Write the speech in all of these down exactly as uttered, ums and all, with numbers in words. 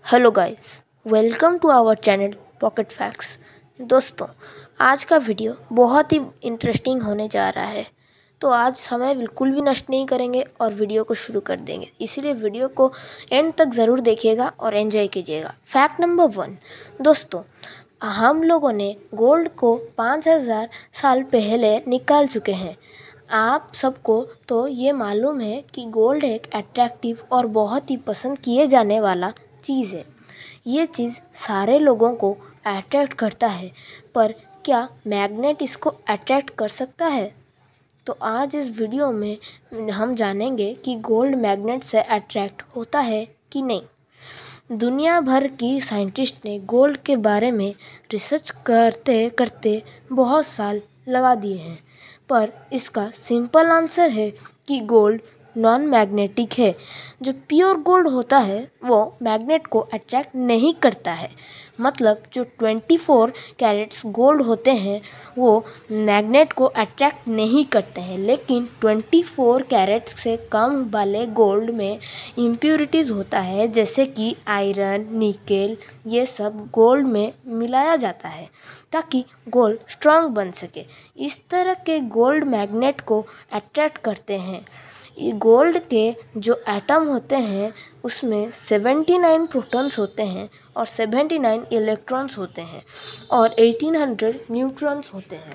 Hello guys, welcome to our channel pocket facts. दोस्तों, आज का वीडियो बहुत ही इंटरेस्टिंग होने जा रहा है, तो आज समय बिल्कुल भी नष्ट नहीं करेंगे और वीडियो को शुरू कर देंगे। इसीलिए वीडियो को एंड तक ज़रूर देखिएगा और एंजॉय कीजिएगा। Fact number one. दोस्तों, हम लोगों ने गोल्ड को पाँच हज़ार साल पहले निकाल चुके हैं। आप सबको तो ये मालूम है कि गोल्ड एक अट्रैक्टिव और बहुत ही पसंद किए जाने वाला चीज़ है। ये चीज़ सारे लोगों को अट्रैक्ट करता है, पर क्या मैग्नेट इसको अट्रैक्ट कर सकता है? तो आज इस वीडियो में हम जानेंगे कि गोल्ड मैग्नेट से अट्रैक्ट होता है कि नहीं। दुनिया भर की साइंटिस्ट ने गोल्ड के बारे में रिसर्च करते करते बहुत साल लगा दिए हैं, पर इसका सिंपल आंसर है कि गोल्ड नॉन मैग्नेटिक है। जो प्योर गोल्ड होता है वो मैग्नेट को अट्रैक्ट नहीं करता है। मतलब जो चौबीस कैरेट्स गोल्ड होते हैं वो मैग्नेट को अट्रैक्ट नहीं करते हैं, लेकिन चौबीस कैरेट्स से कम वाले गोल्ड में इम्प्योरिटीज़ होता है, जैसे कि आयरन, निकेल, ये सब गोल्ड में मिलाया जाता है ताकि गोल्ड स्ट्रांग बन सके। इस तरह के गोल्ड मैग्नेट को अट्रैक्ट करते हैं। गोल्ड के जो एटम होते हैं उसमें उन्यासी प्रोटॉन्स होते हैं और उन्यासी इलेक्ट्रॉन्स होते हैं और अठारह सौ न्यूट्रॉन्स होते हैं।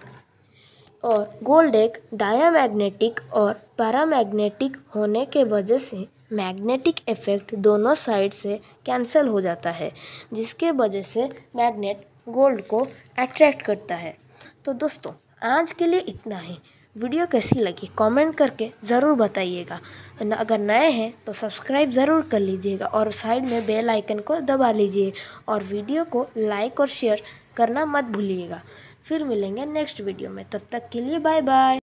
और गोल्ड एक डायमैग्नेटिक और पैरामैग्नेटिक होने के वजह से मैग्नेटिक इफेक्ट दोनों साइड से कैंसिल हो जाता है, जिसके वजह से मैग्नेट गोल्ड को अट्रैक्ट करता है। तो दोस्तों, आज के लिए इतना ही। वीडियो कैसी लगी कमेंट करके ज़रूर बताइएगा। अगर नए हैं तो सब्सक्राइब ज़रूर कर लीजिएगा और साइड में बेल आइकन को दबा लीजिए और वीडियो को लाइक और शेयर करना मत भूलिएगा। फिर मिलेंगे नेक्स्ट वीडियो में, तब तक के लिए बाय बाय।